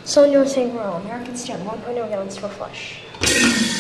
So in USA World, American Stamp 1.0 gallons for flush.